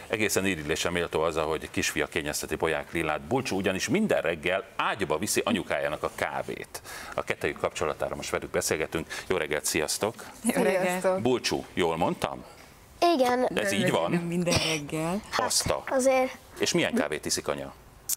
Egészen irigylésre méltó az, hogy kisfia kényezteti Bolyák Lillát. Bulcsú ugyanis minden reggel ágyba viszi anyukájának a kávét. A kettejük kapcsolatára most velük beszélgetünk. Jó reggelt, sziasztok! Jó reggelt! Bulcsú, jól mondtam? Igen. Ez így van? Minden reggel. Azta. Azért És milyen kávét iszik anya?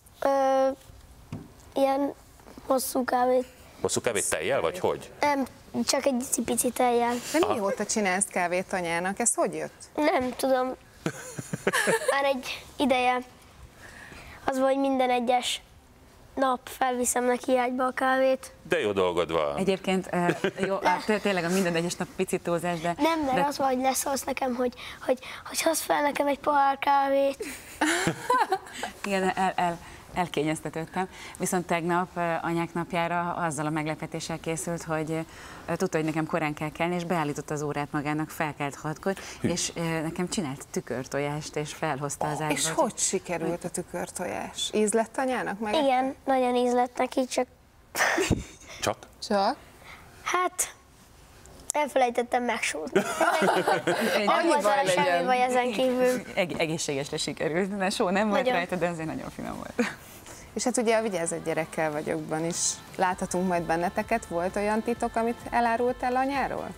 ilyen hosszú kávét. Hosszú kávét tejjel, vagy hogy? Nem, csak egy pici tejjel. De mióta csinálsz kávét anyának? Ez hogy jött? Nem tudom. Már egy ideje. Az volt, hogy minden egyes nap felviszem neki ágyba a kávét. De jó dolgod van. Egyébként jó, tényleg a minden egyes nap picit túlzás, de... Nem, mert az van, hogy leszólsz nekem, hogy hozz fel nekem egy pohár kávét. Igen, elkényeztetődtem. Viszont tegnap anyák napjára azzal a meglepetéssel készült, hogy tudta, hogy nekem korán kell kelni, és beállította az órát magának, felkelt 6-kor, és nekem csinált tükörtojást, és felhozta az ágyba. És hogy sikerült a tükörtojás? Íz lett anyának meg? Igen, nagyon íz lett neki, csak... Csak? Hát... elfelejtettem megsúrni. Nem volt baj vele semmi legyen. baj ezen kívül. Egészségesre sikerült, mert só nem volt Nagyon. rajta, de azért nagyon finom volt. És hát ugye a Vigyázz gyerekkel vagyokban is láthatunk majd benneteket. Volt olyan titok, amit elárultál anyáról?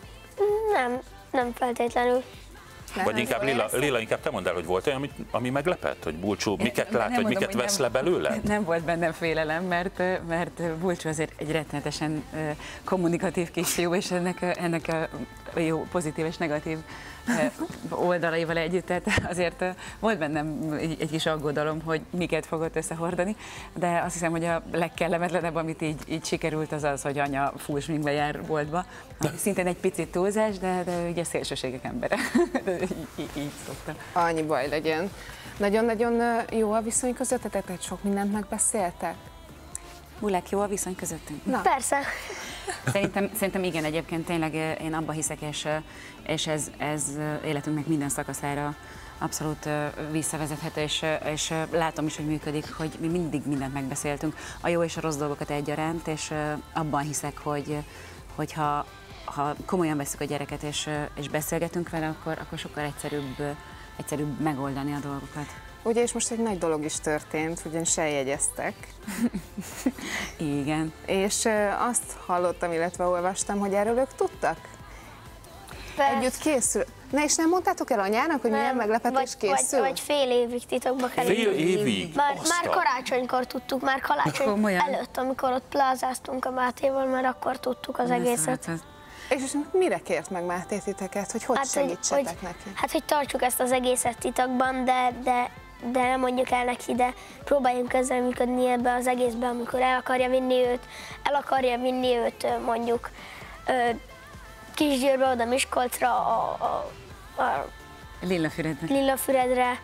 Nem feltétlenül. Vagy inkább Lilla, inkább te mondd el, hogy volt olyan, ami meglepett? Hogy Bulcsú miket lát, vagy miket vesz le belőle? Nem volt bennem félelem, mert Bulcsú azért egy rettenetesen kommunikatív kisfiú, és ennek a jó pozitív és negatív oldalaival együtt, tehát azért volt bennem egy kis aggodalom, hogy miket fogott összehordani, de azt hiszem, hogy a legkellemetlenebb, amit így sikerült, az az, hogy anya full sminkbe jár boltba. Szintén egy picit túlzás, de ugye szélsőségek embere. így szoktam. Annyi baj legyen. Nagyon-nagyon jó a viszony közöttetek, tehát sok mindent megbeszéltek? Bulek, jó a viszony közöttünk? Na. Persze. Szerintem igen, egyébként tényleg én abba hiszek, és ez életünknek minden szakaszára abszolút visszavezethető, és látom is, hogy működik, hogy mi mindig mindent megbeszéltünk, a jó és a rossz dolgokat egyaránt, és abban hiszek, hogy ha komolyan veszük a gyereket, és beszélgetünk vele, akkor sokkal egyszerűbb megoldani a dolgokat. Ugye, és most egy nagy dolog is történt, ugyanis eljegyeztek. Igen. És azt hallottam, illetve olvastam, hogy erről ők tudtak? Persze. Együtt készül. Na és nem mondtátok el anyának, hogy milyen meglepetés készül? Vagy fél évig titokba került. Fél évig? Már karácsonykor tudtuk, már karácsony Komolyan? előtt, amikor ott plázáztunk a Mátéval, már akkor tudtuk az egészet. És mire kért meg Máté titeket, hogy segítsetek neki? Hát, hogy tartsuk ezt az egészet titokban, de nem mondjuk el neki, de próbáljunk ezzel működni ebbe az egészben, amikor el akarja vinni őt mondjuk Kisgyőrbe, oda Miskolcra, a Lillafüredre,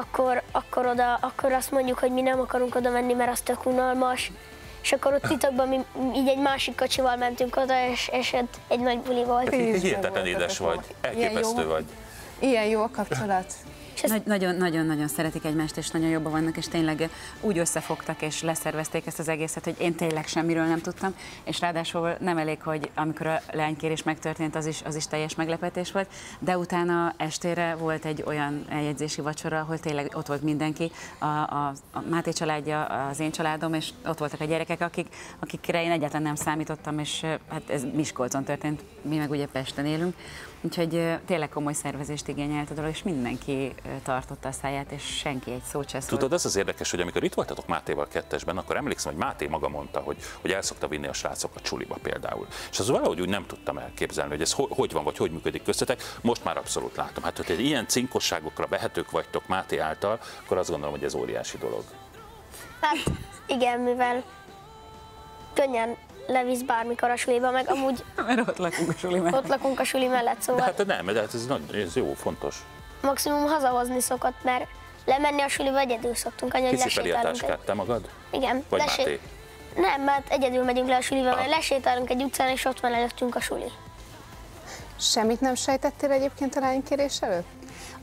akkor azt mondjuk, hogy mi nem akarunk oda menni, mert az tök unalmas. És akkor ott titokban mi így egy másik kocsival mentünk oda, és egy nagy buli volt. Hihetetlen édes vagy, elképesztő vagy. Ilyen jó a kapcsolat. Nagyon-nagyon szeretik egymást, és nagyon jobban vannak, és tényleg úgy összefogtak, és leszervezték ezt az egészet, hogy én tényleg semmiről nem tudtam, és ráadásul nem elég, hogy amikor a leánykérés megtörtént, az is teljes meglepetés volt, de utána estére volt egy olyan eljegyzési vacsora, ahol tényleg ott volt mindenki, a Máté családja, az én családom, és ott voltak a gyerekek, akikre én egyáltalán nem számítottam, és hát ez Miskolcon történt, mi meg ugye Pesten élünk. Úgyhogy tényleg komoly szervezést igényelt a dolog, és mindenki tartotta a száját, és senki egy szót se szólt. Tudod, az az érdekes, hogy amikor itt voltatok Mátéval kettesben, akkor emlékszem, hogy Máté maga mondta, hogy el szokta vinni a srácokat suliba például. És az valahogy úgy nem tudtam elképzelni, hogy ez hogy van, vagy hogy működik köztetek. Most már abszolút látom. Hát, hogy ilyen cinkosságokra vehetők vagytok Máté által, akkor azt gondolom, hogy ez óriási dolog. Hát igen, mivel könnyen levisz bármikor a suliba, meg amúgy Mert ott lakunk a suli mellett. ott lakunk a suli mellett, szóval De hát nem, de hát ez jó, fontos. maximum hazahozni szokott, mert lemenni a suliba egyedül szoktunk, anya, hogy Kiszipeli a lesétálunk. táskát, te magad? Igen, Vagy Máté? Nem, mert egyedül megyünk le a suliba, mert lesétálunk egy utcán, és ott van előttünk a suli. Semmit nem sejtettél egyébként a lánykérés előtt?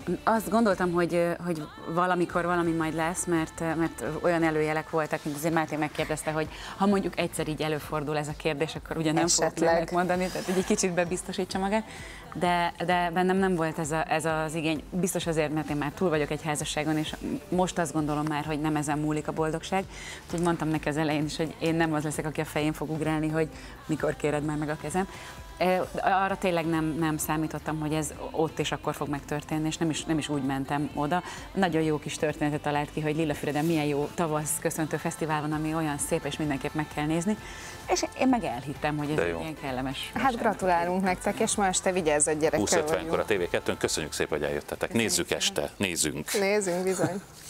Azt gondoltam, hogy valamikor valami majd lesz, mert olyan előjelek voltak, mint azért Máté megkérdezte, hogy ha mondjuk egyszer így előfordul ez a kérdés, akkor ugye nem fogok mindent mondani, tehát egy kicsit bebiztosítsa magát, de bennem nem volt ez az igény. Biztos azért, mert én már túl vagyok egy házasságon, és most azt gondolom már, hogy nem ezen múlik a boldogság. Úgyhogy mondtam neki az elején is, hogy én nem az leszek, aki a fején fog ugrálni, hogy mikor kéred már meg a kezem. Arra tényleg nem számítottam, hogy ez ott és akkor fog megtörténni, és nem is úgy mentem oda. Nagyon jó kis történetet talált ki, hogy Lillafüreden milyen jó tavasz köszöntő fesztivál van, ami olyan szép, és mindenképp meg kell nézni. És én meg elhittem, hogy ez ilyen kellemes. Hát gratulálunk nektek, és ma este vigyázz a gyerekkel. 20:50-kor a TV2-n. Köszönjük szépen, hogy eljöttetek. Nézzük este, nézzünk. Nézzünk bizony.